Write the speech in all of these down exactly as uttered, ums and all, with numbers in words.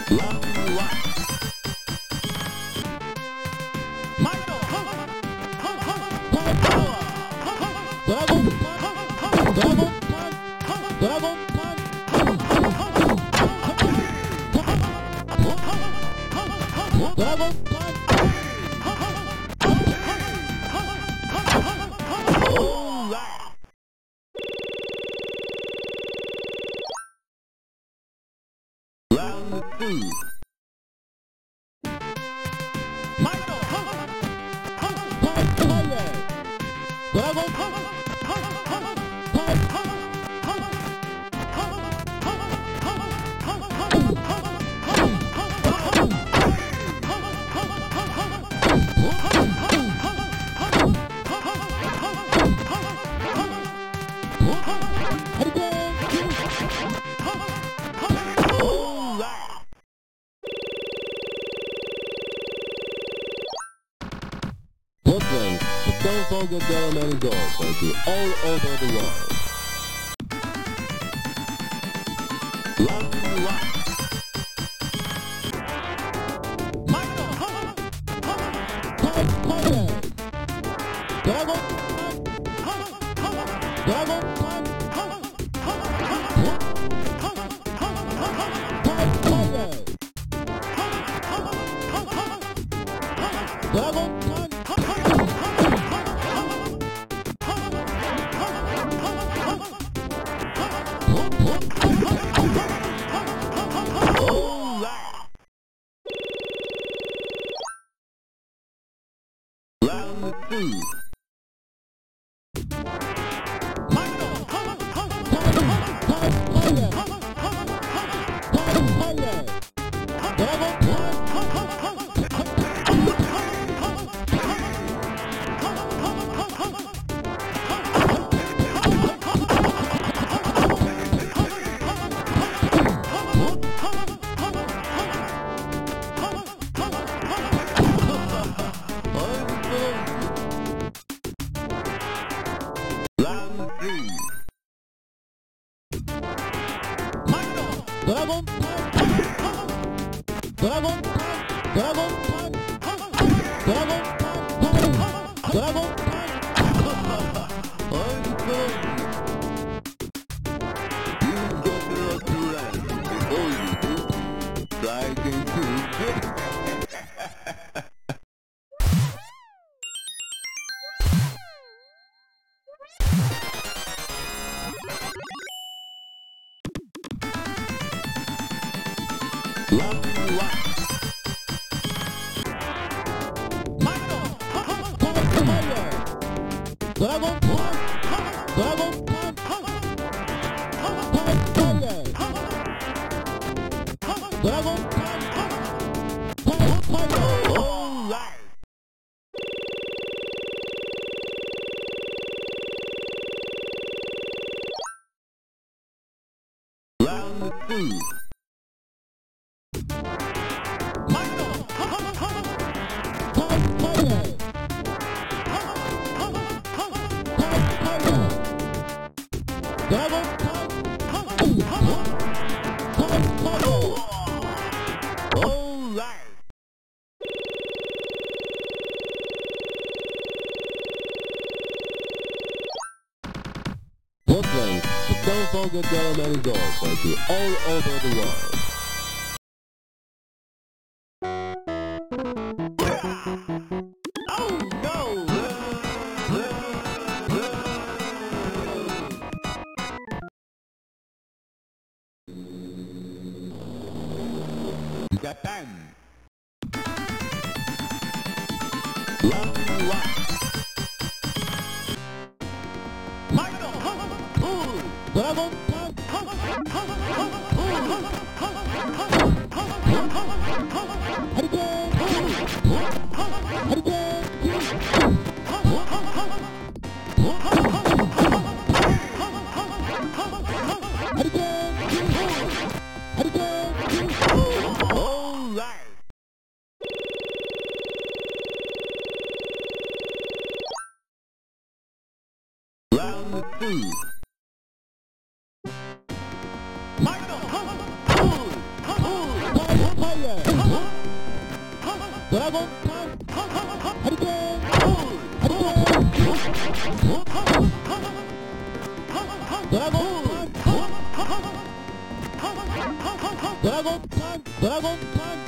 Brooklyn, but don't forget there are many doors for you all over the world. Long rock. Michael! Dragon! Dragon! Dragon! Dragon! Dragon! Dragon! Dragon! I'm good. You've got a lot to learn before you do. Try again too. Long rock. Michael! Dragon! Dragon! Dragon! All right. Round two. Brooklyn, but don't forget there are many doors for you all over the world. Oh no! Japan. Long rock. Michael! Dragon! Hurricane! Hurricane! Hurricane! All right! Round two. Michael! fire! Dragon punch! Hurricane! Hurricane! Dragon punch! Dragon punch! Dragon punch!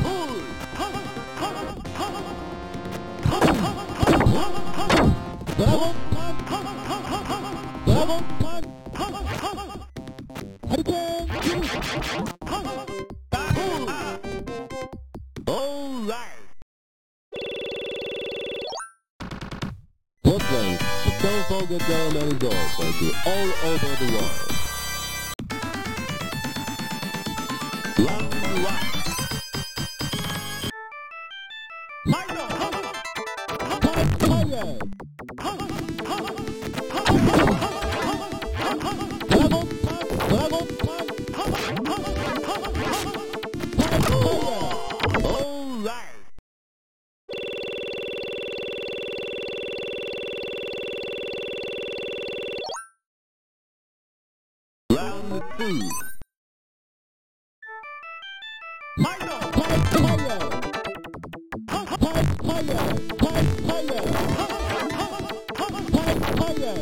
Dragon punch! Dragon punch! Hurricane! All right. Brooklyn, but don't forget there are many doors pointing all over the world. Long walk. Fire! Fire! Dragon punch! Dragon punch! Fire! All right. Round two. Fire! Fire! Fire! Fire! Fire! Fire!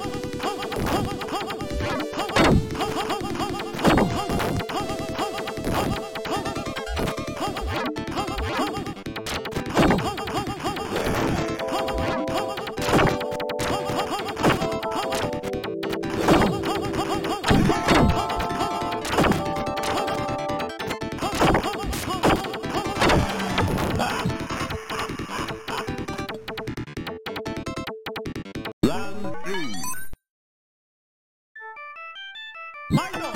Round three. Fire!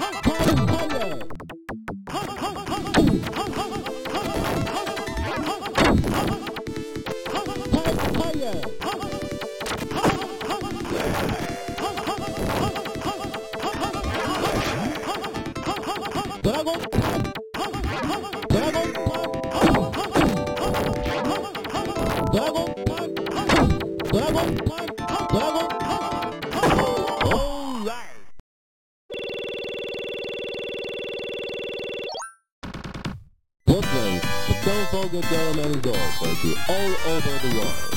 Dragon punch! Dragon punch! Dragon punch! Dragon punch! Dragon punch! All right. Brooklyn, but don't forget there are many doors pointing all over the world.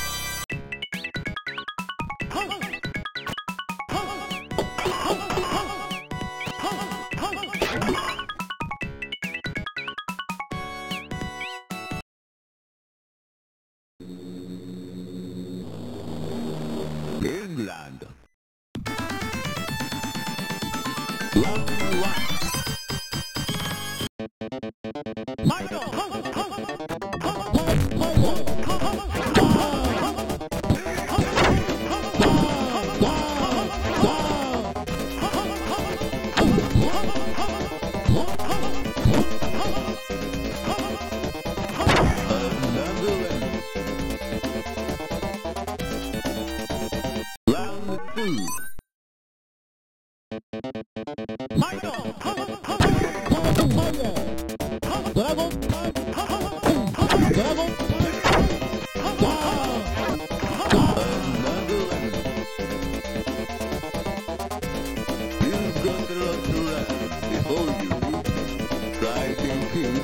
England. Long walk. Another one. Round two. Dragon punch! Dragon punch! Another one. You've got a lot to learn before you try thinking.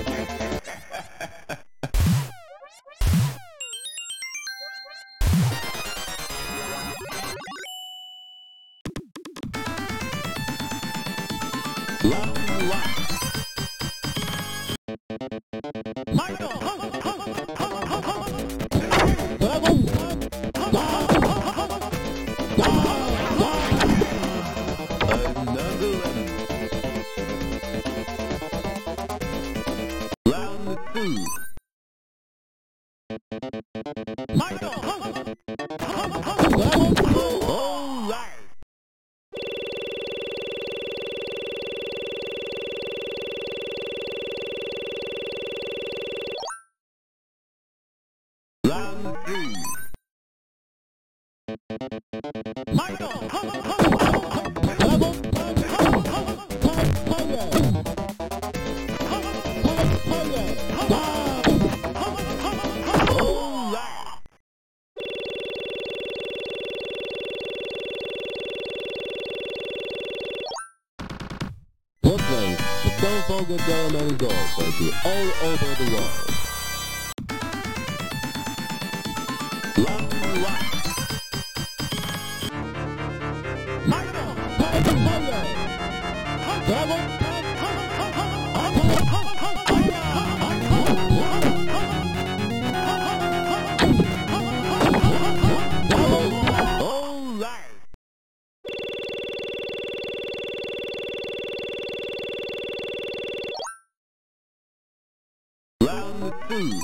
Long walk. Dragon punch! Another one. Round two. Dragon punch! All right. Round three. Dragon punch! Fire! Fire! All right. Brooklyn, but don't forget there are many and gold for you all over the world. Round one. Michael! Two.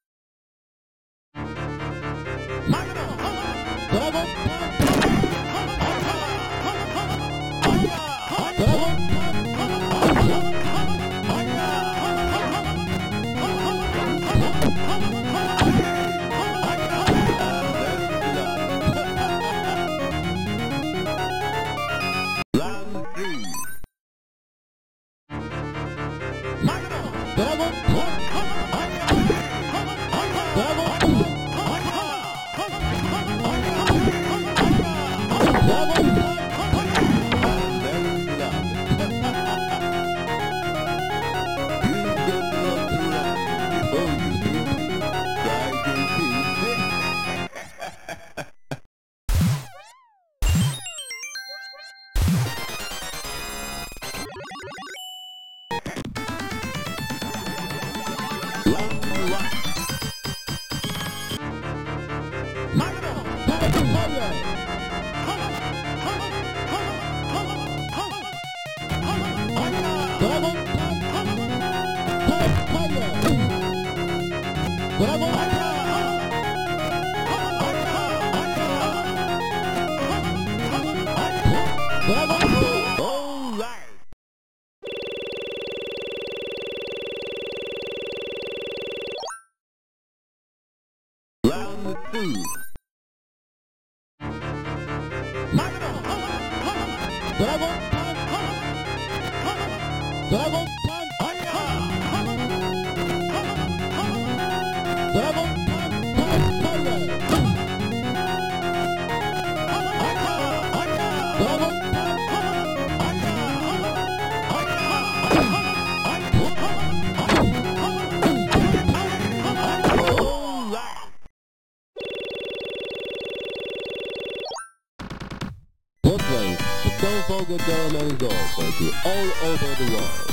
Brooklyn, the Stone Fogel Durham and Gold for you all over the world.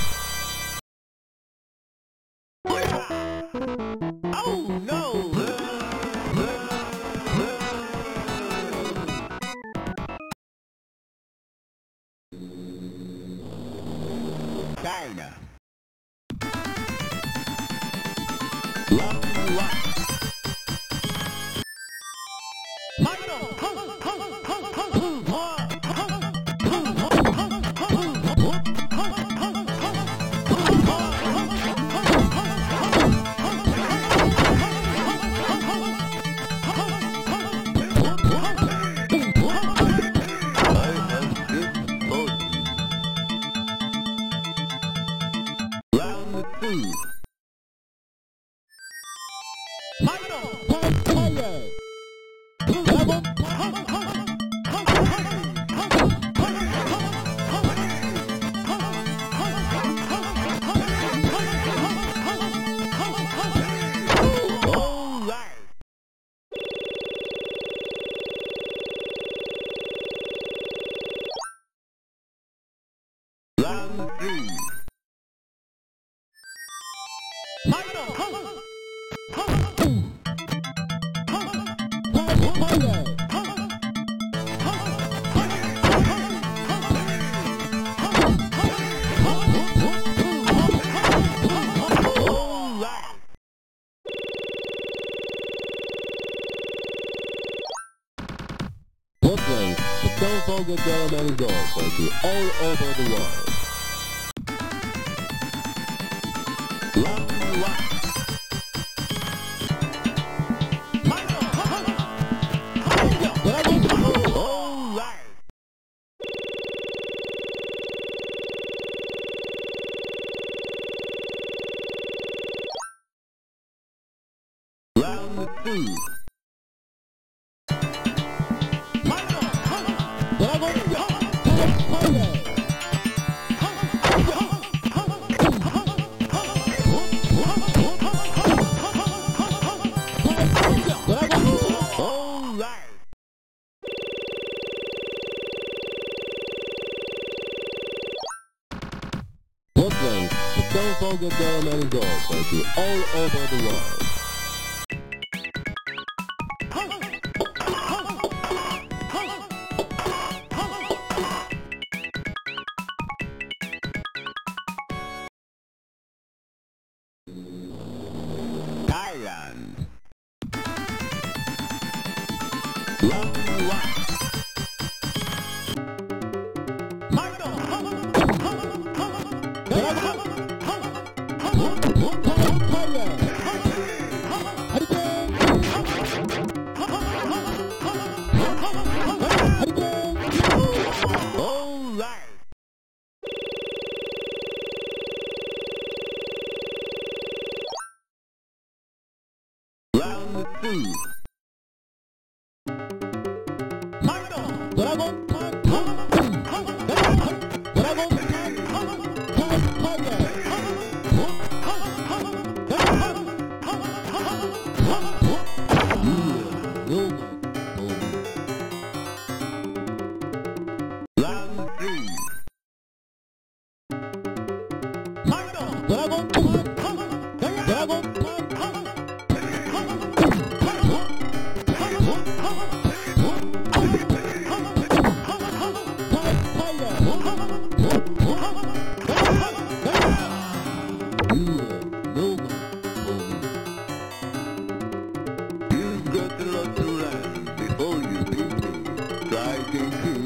Oh no! China. Round one. Brooklyn, the Stone Fogel Durham and Gold for you all over the world. Round one. Round two. Volga Drum and Gold for you all over the world. Thailand. Round one. All right. Round two. Dragon Park, Dragon Round three. Dragon Park, Dragon You've got a lot to learn before you begin. Try thinking.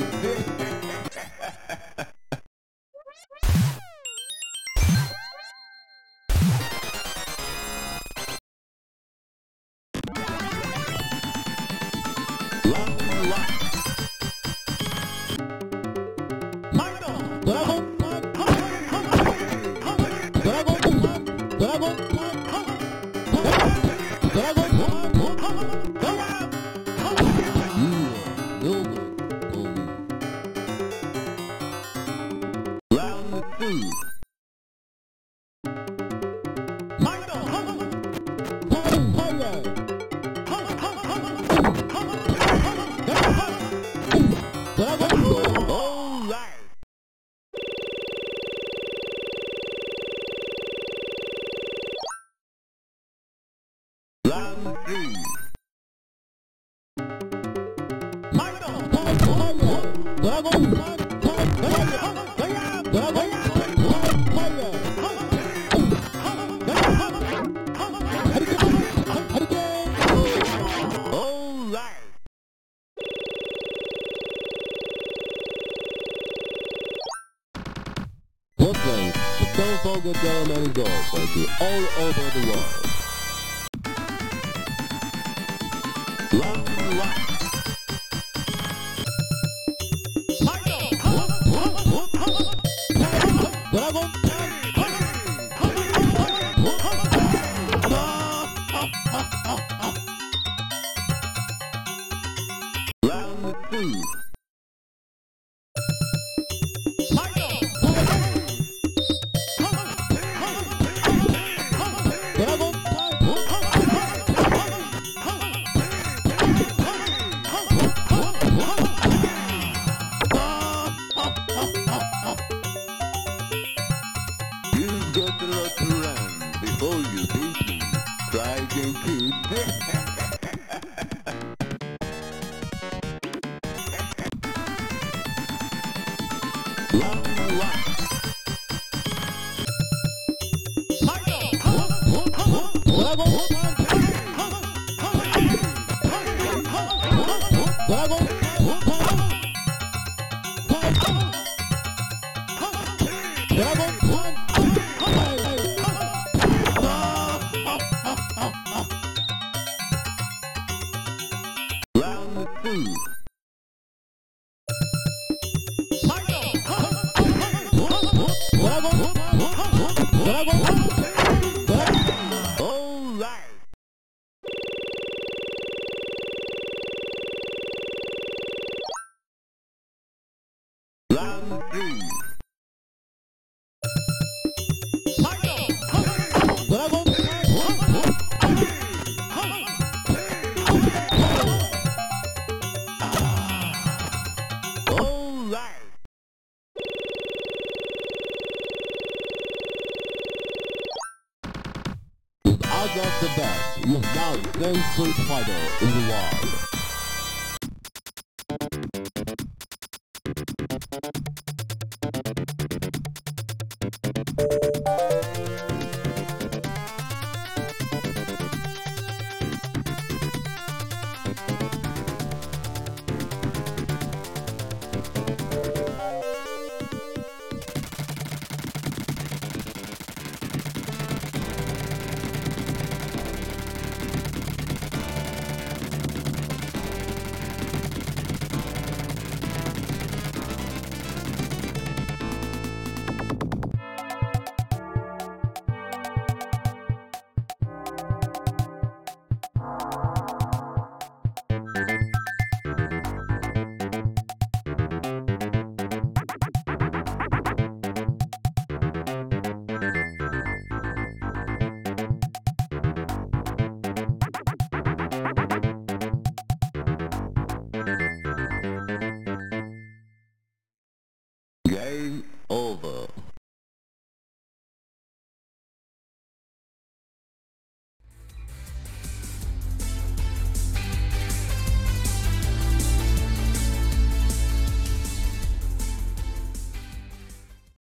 Round one. Dragon Park, Dragon Park, Dragon Round two. All right. Round three. All right. Brooklyn, the Don't Forget Drum and Gold for you all over the world. Round one. Dragon Round two. Dragon You've got a lot to learn before you begin. Try thinking. Round one. Round two. All right. Round three. Out of the best is now the Street Fighter in the world.